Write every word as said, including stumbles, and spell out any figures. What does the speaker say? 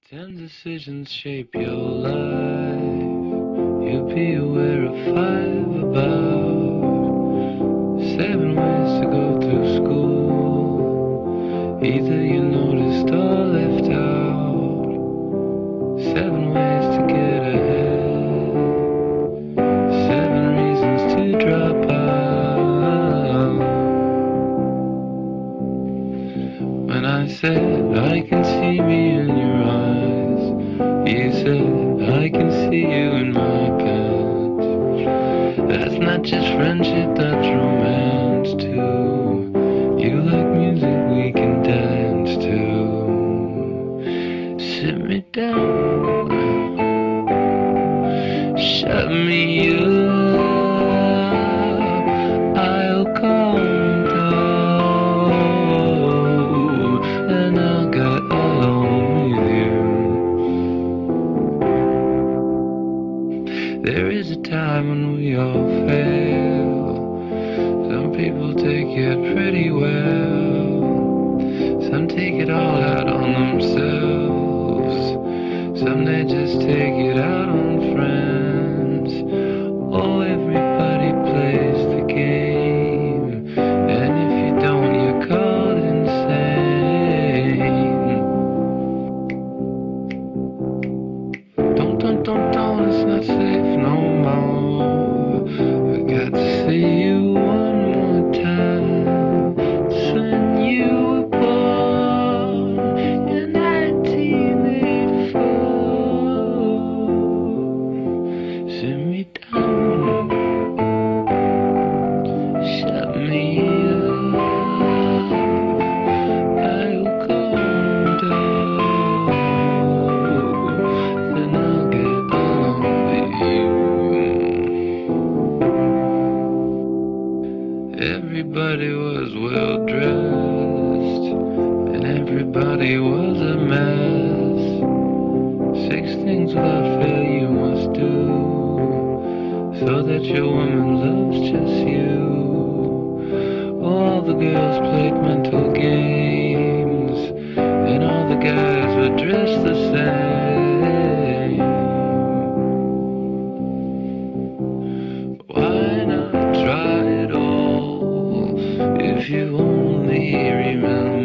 Ten decisions shape your life. You'll be aware of five about seven ways to go through school. Either you noticed or left out. Seven ways to get ahead. Seven reasons to drop out. When I said I can see me in your eyes, you said I can see you in my pants. That's not just friendship, that's romance too. You like music we can dance to. Sit me down, shut me up, I'll calm down, and I'll get along with you. There is a time when we all fail. Some people take it pretty well. Some take it all out on themselves. Some they just take it out on friends. Oh, everybody plays the game, and if you don't, you're called insane. Don't, don't, don't, don't, it's not safe no more. I got to see you one more time. It's when you were born in nineteen eighty-four. Sit me down, shut me up, I'll calm down, then I'll get along with you. Everybody was well dressed, and everybody was a mess. Six things without fail you must do, so that your woman loves just you. All the girls played mental games, and all the guys were dressed the same. Why not try it all if you only remember